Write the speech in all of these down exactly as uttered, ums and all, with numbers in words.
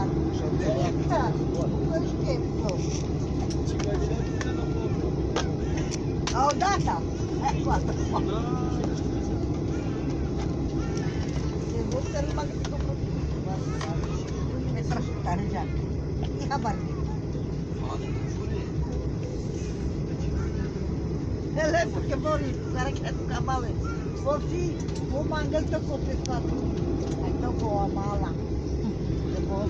Da, nu știu eu. Au data. Hai, poate. Se văd că nu m-a găsit o problemă. Nu mi-e trașitare, Jean. E habar. Ele, porque mori, cara que é do cavalo. Fosse o mangel que eu comprei para tu. Aí então vou a mala. Depois.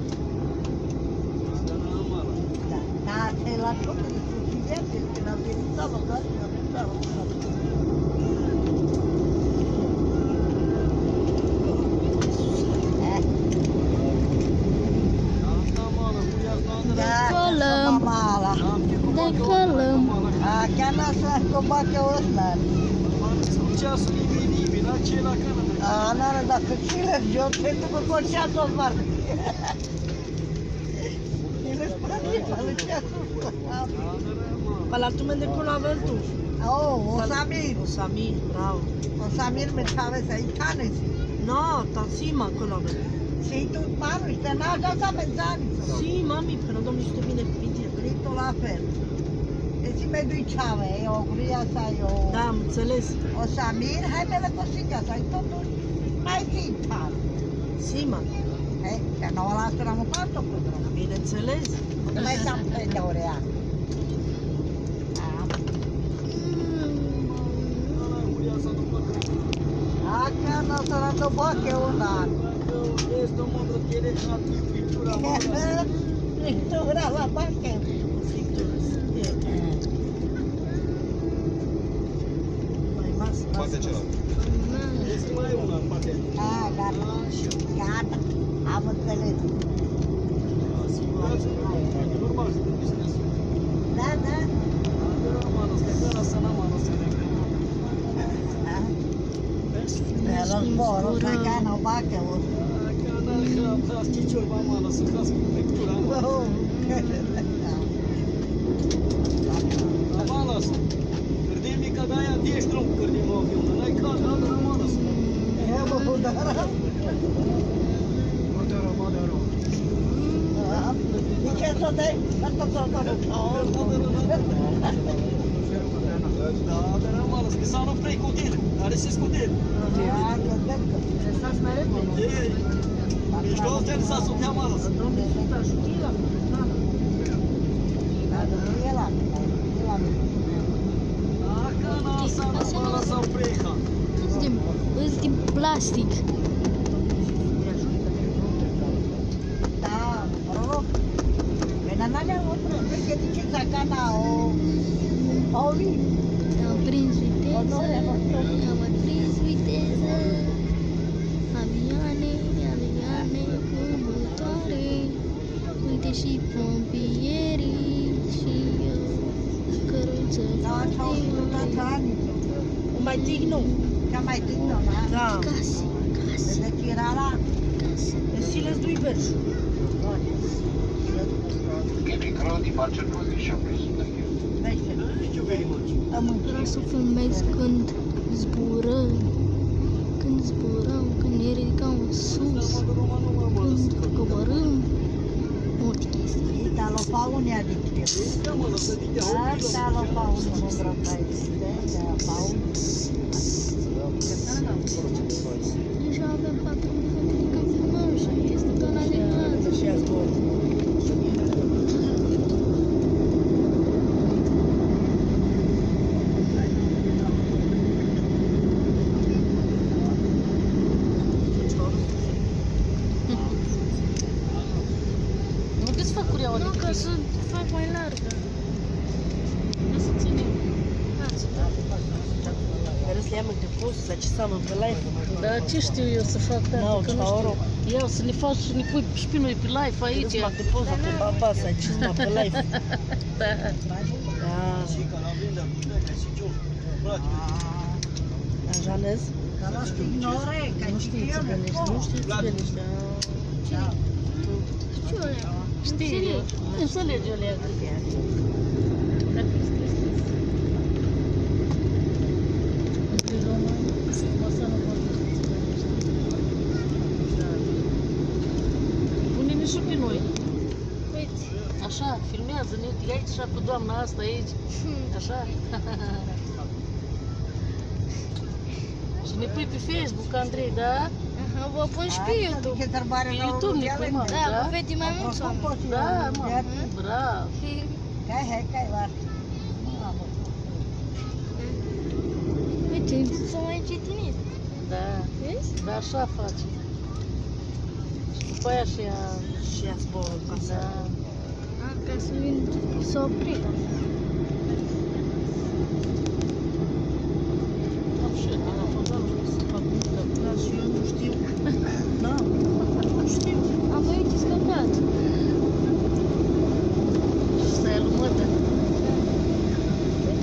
Tá, sei lá como ele podia ter, que não tem estava lá, não estava. Decolăm, decolăm. Chiar n-așa că bate o ăsta. Ceasul nimeni, la ce la cană? A, n-are, dacă ține jos, te ducă cu ceasul în mare. Ele spune, ale ceasul. Para tu me con la tu. Oh, o Samir. O Samir, bravo. O Samir me sabes ahí, canes. No, está encima con la Si tu mano, te n-a dat să pensare. Sí, mami, pero no me estoy bien espíritu. Grito la fel. Deci mi dui ceave, e o gria sa, e o... Da, am înțeles. O Samir, hai pe la cosica sa, e totuși mai țintat. Sí, mami. Eh, că nu o lasă la mă parto cu drum. Bineînțeles. Nu mai s-am prinde orea. Acá no se dando boque una. Este o mândră tiere și altă pictura mândră. Pictura la banche. Mai mas, Poate celălalt. Este mai una în partea. Ah, gata. Gata. Am înțeles. Asigurați-vă, e normal să trebuie să ne asumăm. Da, da. Adevărat, mană, scăcăra să n-am mană să ne greu. Pero zboru, să gana o bache. Храсти чорба мала, сухаски пектура. Амалас. Кърдеми кадая дештром кърдемо филма. Най-када да амалас. Evo budara. Мадара, мадара. E ce să dai? Asta să Da, dar amalas, că s-a luat trei codele. Are se scudele. Estás mai repede. Ești două stele s-a sub amalas. Domnul Iisus ajută la Acana sa amala sa preha. Din, îs din plastic. Da, rog. Păi n-alea otră, că zice Zacana o... Pauli. Am prins viteză, am prins viteză. Avioane, avioane cu motoare. Uite și pompierii și eu. Căruță Da, ce-au scurtat ani. O mai digno. Cea mai dignă, da? Da. Case, case, Deci era la... case. Siles doi verso. Di faccia position Vreau să filmez când zburăm, când zburăm, când ne ridicăm sus, când coborâm, multe chestii. Da, lo fa unia di più. Asta lo fa unia non grotta da fa unia. Deja avem patru minute când filmăm și este tonalitate. Și azi două. Nu, că să fac mai largă. Nu să ține. Care să le iau de post, la ce seamă pe live. Da, ce știu eu să fac, Da, tată, că nu oro. știu. Iau să ne faci să ne pui și pe noi pe live aici. Aici. De post, pe baba, să ce seamă pe live. Da. Da. Așa nez? Că lo ignore, că Nu știi țigănești, nu știi țigănești. Știu alea. Știi, înțelegi alea. Pune-ne și filmează-ne, uite, aici așa cu doamna asta aici, așa. Și ne pui pe Facebook, Andrei, da? Aha, vă pun și pe YouTube. Adică întrebarea Pe la YouTube ne pui, mă, Da, da? vă vede mai mulți oameni. Da, mă, bravo. Hai, hai, hai, var. Uite, să mai încetinit. Da, Vezi? da, așa face. Și după aia și ea, Și ea zboră ca să... da. A, ca să vin, s-a oprit. Am și eu, am fost, am știu să fac multă. Da, și eu nu știu. Da, nu știu. Am venit scăpat. Și stai alumătă. Uite.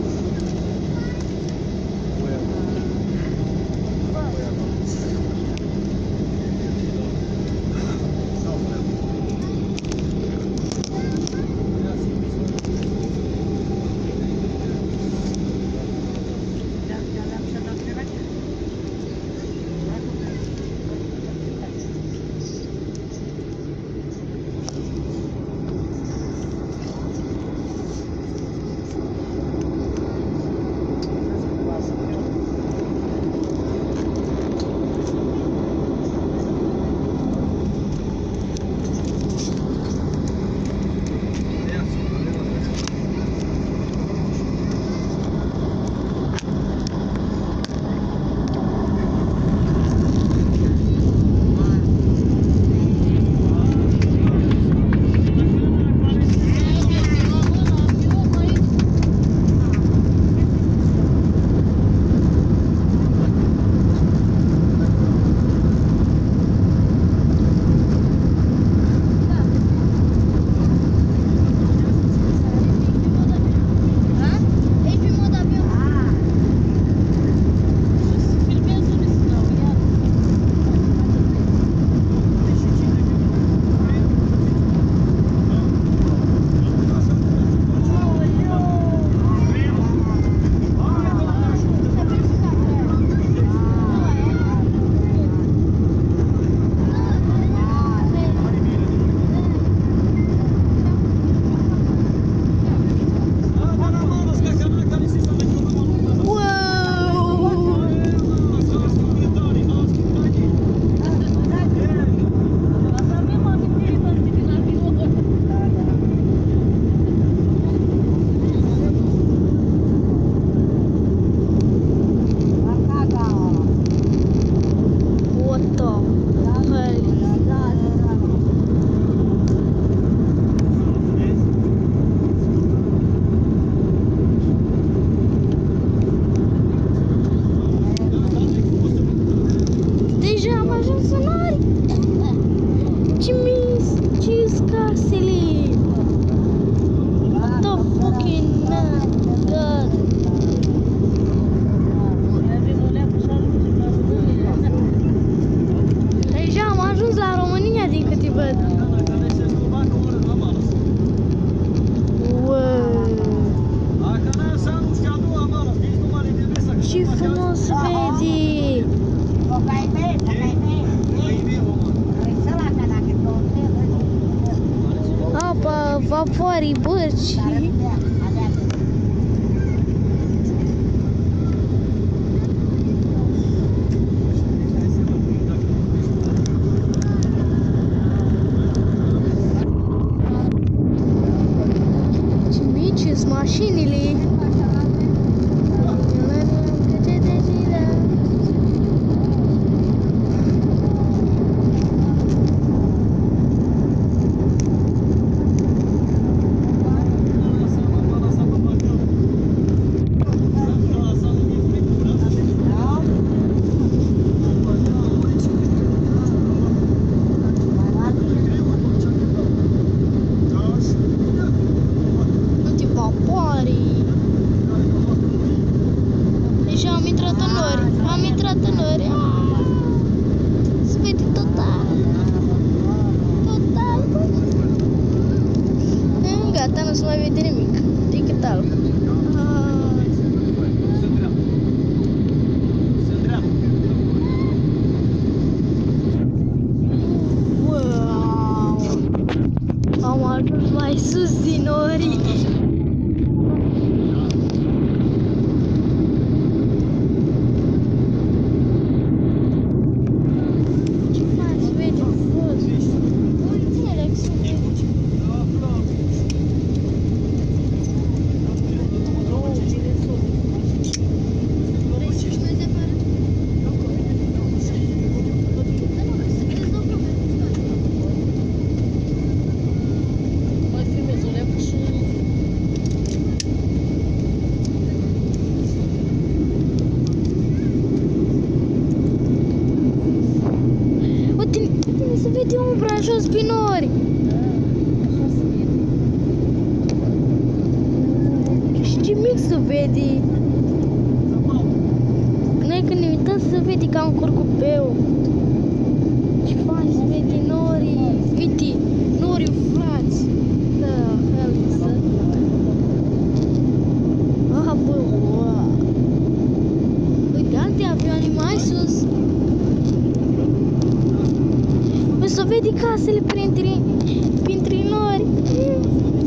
vaporii, bărci. Ce mici sunt mașinile. Uite umbra jos pe nori. Și ce mic se vede. Noi când ne uităm se vede ca un curcubeu. Ce faci, se vede norii. Uite, norii umflați. Da, helță. Ah, bă, wow. Uite, alte avioane mai sus. Bă, se vede casele printre, printre nori.